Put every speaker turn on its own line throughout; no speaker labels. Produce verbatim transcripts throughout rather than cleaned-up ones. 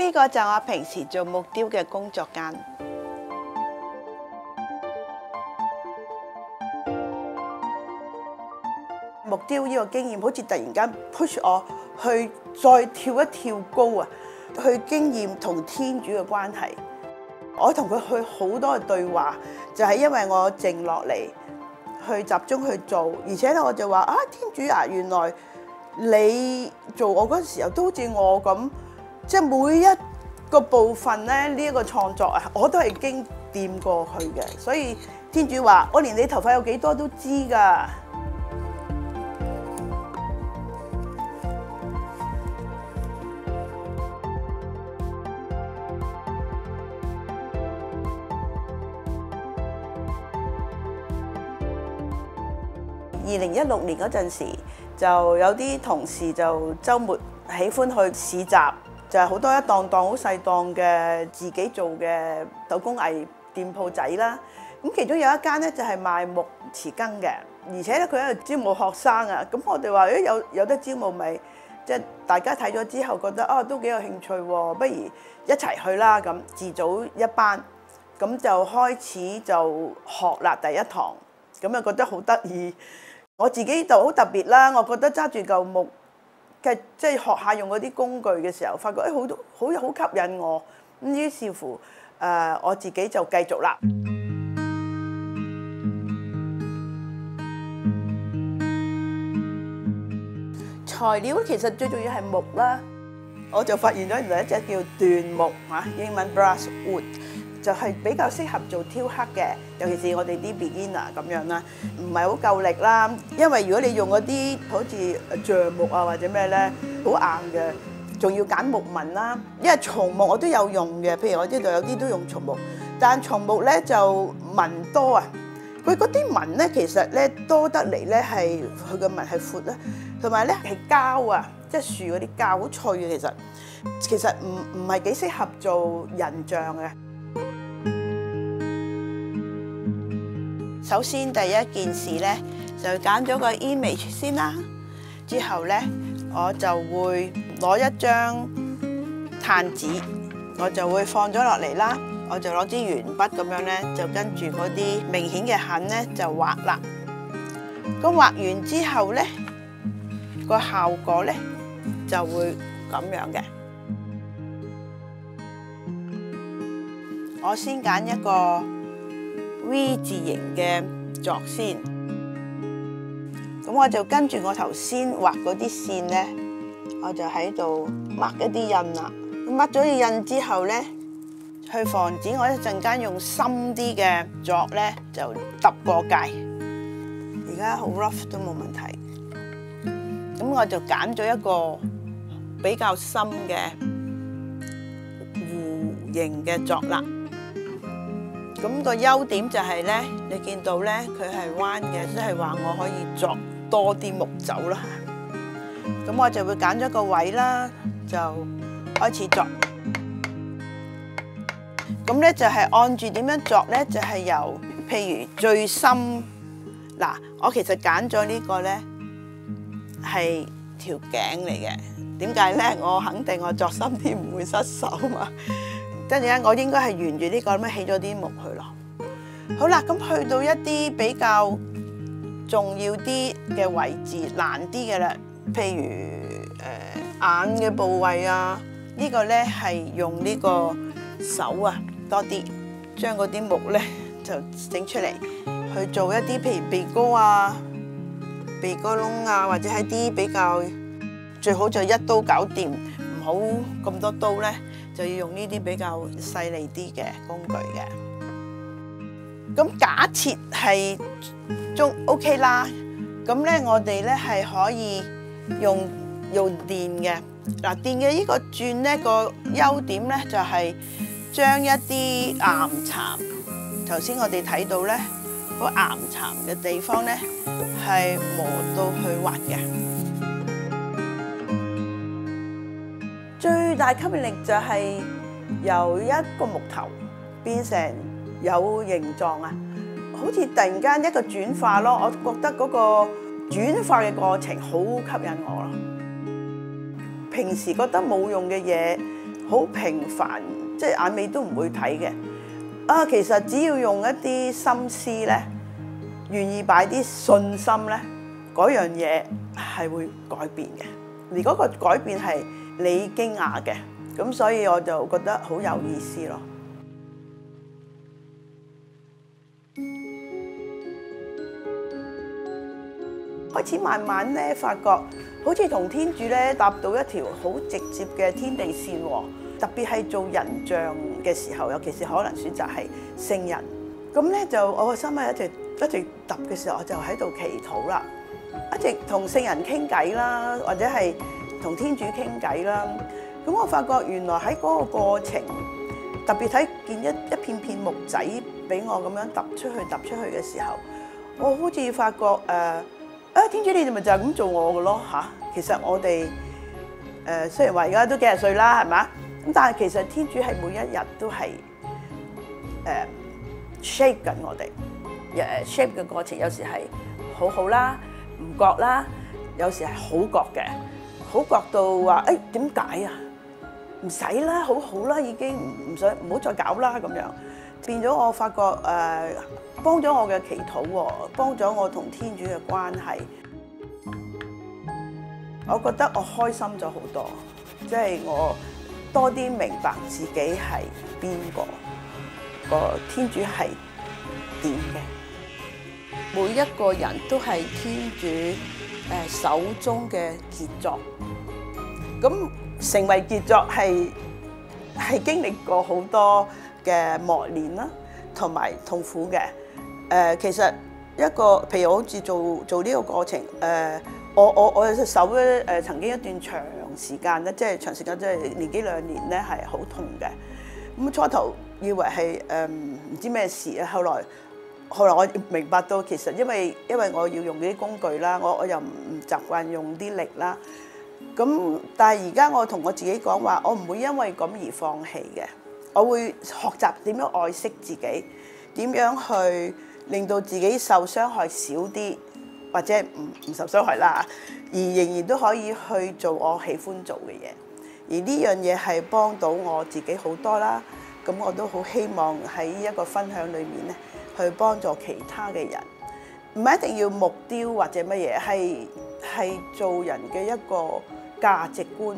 呢個就係我平時做木雕嘅工作間。木雕呢個經驗好似突然間 push 我去再跳一跳高啊！去經驗同天主嘅關係。我同佢去好多嘅對話，就係因為我靜落嚟去集中去做，而且咧我就話啊，天主啊，原來你做我嗰陣時候都好似我咁，即係每一個部分咧呢一個創作啊，我都係經掂過去嘅，所以天主話我連你頭髮有幾多都知㗎。二零一六年嗰陣時，就有啲同事就週末喜歡去市集，就係好多一檔檔好細檔嘅自己做嘅手工藝店鋪仔啦。咁其中有一間咧就係賣木匙羹嘅，而且咧佢喺度招募學生啊。咁我哋話誒有有得招募咪，即係大家睇咗之後覺得啊都幾有興趣喎，不如一齊去啦咁，自組一班，咁就開始就學啦第一堂，咁啊覺得好得意。我自己就好特別啦，我覺得揸住嚿木嘅即係學下用嗰啲工具嘅時候，發覺誒好多好好吸引我，咁於是乎誒、呃、我自己就繼續啦。材料其實最重要係木啦，我就發現咗原來一隻叫椴木嚇，英文 brass wood。就係比較適合做雕刻嘅，尤其是我哋啲 beginner 咁樣啦，唔係好夠力啦。因為如果你用嗰啲好似橡木啊或者咩咧，好硬嘅，仲要揀木紋啦。因為松木我都有用嘅，譬如我呢度有啲都用松木，但松木咧就紋多啊。佢嗰啲紋咧其實咧多得嚟咧係佢個紋係闊啦，同埋咧係膠啊，即係樹嗰啲膠好脆嘅，其實其實唔唔係幾適合做人像嘅。首先第一件事咧，就揀咗個 image 先啦。之後咧，我就會攞一張炭紙，我就會放咗落嚟啦。我就攞支鉛筆咁樣咧，就跟住嗰啲明顯嘅痕咧就畫啦。咁畫完之後咧，個效果咧就會咁樣嘅。我先揀一個 V 字形嘅鑿先，咁我就跟住我頭先畫嗰啲線咧，我就喺度抹一啲印啦。咁抹咗啲印之後咧，去防止我一陣間用深啲嘅鑿咧就揼過界。而家好 rough 都冇問題。咁我就揀咗一個比較深嘅弧形嘅鑿啦。咁個優點就係咧，你見到咧佢係彎嘅，即係話我可以鑿多啲木走啦。咁我就會揀咗個位啦，就開始鑿。咁咧就係按住點樣鑿咧，就係由譬如最深嗱，我其實揀咗呢個咧係條頸嚟嘅。點解咧？我肯定我鑿深啲唔會失手嘛。跟住咧，我應該係沿住呢個咁樣起咗啲木去咯。好啦，咁去到一啲比較重要啲嘅位置，難啲嘅啦，譬如誒、呃、眼嘅部位啊，這個、呢個咧係用呢個手啊多啲，將嗰啲木咧就整出嚟，去做一啲譬如鼻哥啊、鼻哥窿啊，或者係啲比較最好就一刀搞掂，唔好咁多刀咧。就要用呢啲比較細膩啲嘅工具嘅。咁假設係中 OK 啦，咁咧我哋咧係可以用用電嘅。嗱，電嘅呢個鑽咧個優點咧就係將一啲岩蠶，頭先我哋睇到咧嗰岩蠶嘅地方咧係磨到去滑嘅。最大吸引力就係由一個木頭變成有形狀啊，好似突然間一個轉化咯。我覺得嗰個轉化嘅過程好吸引我咯。平時覺得冇用嘅嘢， 好平凡，即係眼尾都唔會睇嘅。啊，其實只要用一啲心思咧，願意擺啲信心咧，嗰樣嘢係會改變嘅。而嗰個改變係你驚訝嘅，咁所以我就覺得好有意思咯。開始慢慢咧，發覺好似同天主咧搭到一條好直接嘅天地線喎。特別係做人像嘅時候，尤其是可能選擇係聖人，咁咧就我個心咧一直一直揼嘅時候，我就喺度祈禱啦，一直同聖人傾偈啦，或者係同天主傾偈啦。咁我發覺原來喺嗰個過程，特別睇見一一片片木仔俾我咁樣揼出去揼出去嘅時候，我好似發覺誒，啊天主你哋咪就係咁做我嘅咯嚇。其實我哋誒雖然話而家都幾廿歲啦，係嘛？咁但係其實天主係每一日都係誒 shape 緊我哋，誒 shape 嘅過程有時係好好啦，唔覺啦，有時係好覺嘅，好覺到話誒點解啊？唔使啦，好好啦，已經唔唔想唔好再搞啦咁樣，變咗我發覺誒幫咗我嘅祈禱喎，幫咗我同天主嘅關係，我覺得我開心咗好多，即係我多啲明白自己係邊個，個天主係點嘅。每一個人都係天主誒手中嘅傑作。咁成為傑作係係經歷過好多嘅磨練啦，同埋痛苦嘅。誒其實一個譬如我好似做做呢個過程，誒我我我隻手咧誒曾經一段長時間咧，即係長時間即係年幾兩年咧係好痛嘅。咁初頭以為係誒唔知咩事啊，後來後來我明白到其實因為因為我要用啲工具啦，我我又唔唔習慣用啲力啦。咁但係而家我同我自己講話，我唔會因為咁而放棄嘅，我會學習點樣愛惜自己，點樣去令到自己受傷害少啲，或者唔唔受傷害啦，而仍然都可以去做我喜歡做嘅嘢。而呢樣嘢係幫到我自己好多啦。咁我都好希望喺一個分享裏面咧，去幫助其他嘅人。唔係一定要木雕或者乜嘢，係係做人嘅一個價值觀。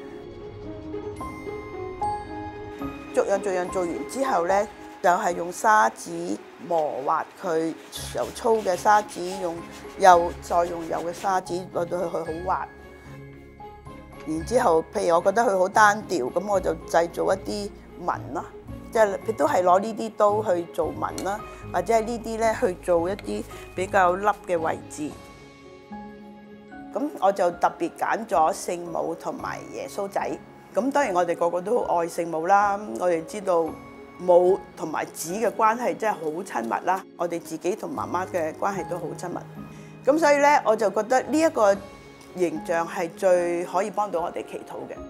逐樣逐樣做完之後咧，就係用砂紙磨滑佢，由粗嘅砂紙用幼再用幼嘅砂紙攞到佢好滑。然之後，譬如我覺得佢好單調，咁我就製造一啲紋啦，即係佢都係攞呢啲刀去做紋啦，或者係呢啲咧去做一啲比較凹嘅位置。咁我就特別揀咗聖母同埋耶穌仔。咁當然我哋個個都好愛聖母啦，我哋知道母同埋子嘅關係真係好親密啦，我哋自己同媽媽嘅關係都好親密。咁所以咧，我就覺得呢一個形象係最可以幫到我哋祈禱嘅。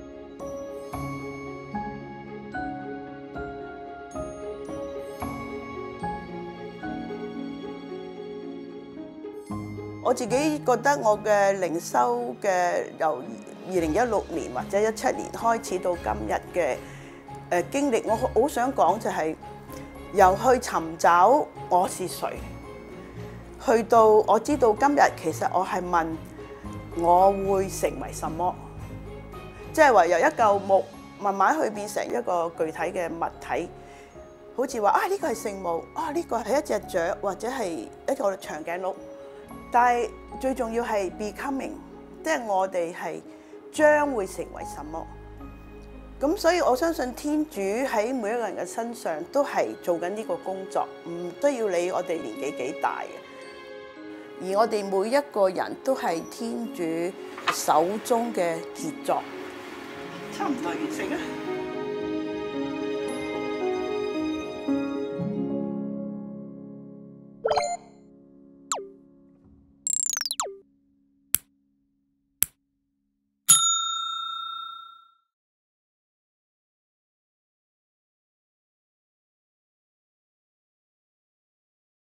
我自己覺得我嘅靈修嘅由二零一六年或者一七年開始到今日嘅誒經歷，我好想講就係由去尋找我是誰，去到我知道今日其實我係問我會成為什麼，即係話由一嚿木慢慢去變成一個具體嘅物體，好似話啊呢個係聖母，啊呢個係一隻雀或者係一個長頸鹿。但係最重要係 becoming， 即係我哋係將會成為什麼。咁所以我相信天主喺每一個人嘅身上都係做緊呢個工作，唔都要理我哋年紀幾大嘅。而我哋每一個人都係天主手中嘅傑作。差唔多完成啦。